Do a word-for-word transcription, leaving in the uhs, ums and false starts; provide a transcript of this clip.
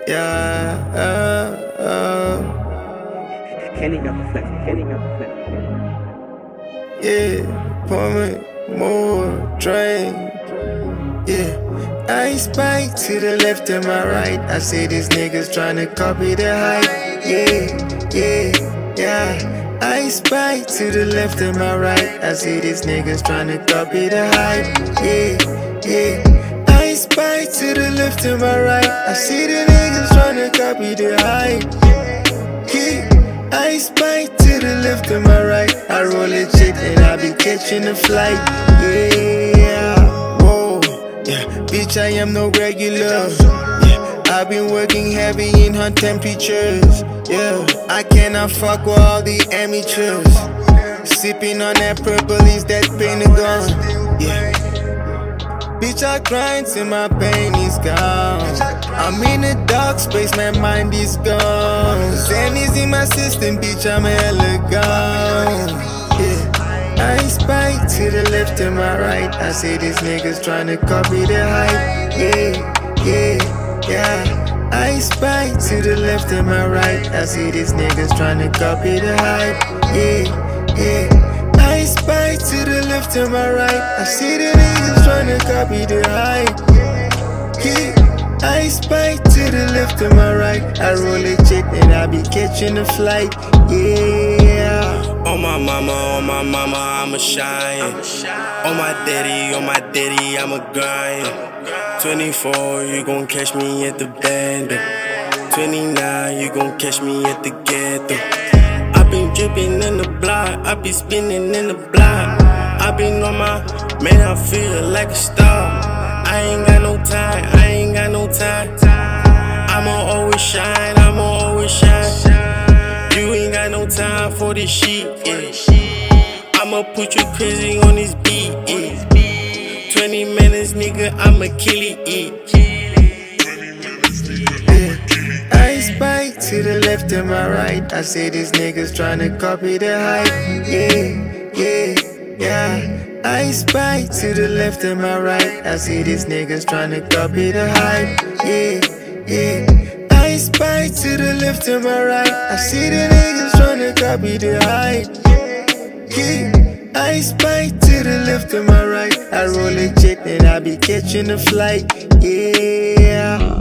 Yeah, uh, uh. Kenny got the flex, Kenny got the flex, Kenny. Yeah, pour me more drink. Yeah, I spike to the left and my right. I see these niggas tryna copy the hype. Yeah, yeah, yeah. I spike to the left and my right. I see these niggas tryna copy the hype. Yeah, yeah. I spike to the left and my right. I see the niggas tryna copy the hype. Yeah, I spike to the left and my right. I roll a chick and I be catching the flight. Yeah, whoa, yeah, bitch I am no regular. Yeah, I've been working heavy in hot temperatures. Yeah, I cannot fuck with all the amateurs. Sipping on that purple is that Pentagon. Yeah, bitch I grind till my pain is gone. I'm in a dark space, my mind is gone. Zen is in my system, bitch I'm hella gone. Yeah, I spike to the left and my right. I see these niggas tryna copy the hype. Yeah, yeah, yeah. I spike to the left and my right. I see these niggas tryna copy the hype. Yeah, yeah. I spike to the left and my right. I see the niggas tryna copy the hype. Yeah, I spike to the left and my right. I roll a chick and I be catching a flight. Yeah. On my mama, on my mama, I'm a shine. On my daddy, on my daddy, I'm a grind. twenty-four, you gon' catch me at the band. twenty-nine, you gon' catch me at the ghetto. I been dripping in the block, I be spinning in the block. I been on my, man, I feel like a star. I ain't got no time, I ain't got no time. I'ma always shine, I'ma always shine. You ain't got no time for this shit, yeah. I'ma put you crazy on this beat, yeah. twenty minutes, nigga, I'ma kill it, yeah. I spike to the left and my right. I see these niggas tryna copy the hype. Yeah, yeah, yeah. I spike to the left and my right. I see these niggas tryna copy the hype. Yeah, yeah. I spike to the left and my right. I see the niggas tryna copy the hype. Yeah, I spike to the left and my right. I roll a jet and I be catching a flight. Yeah.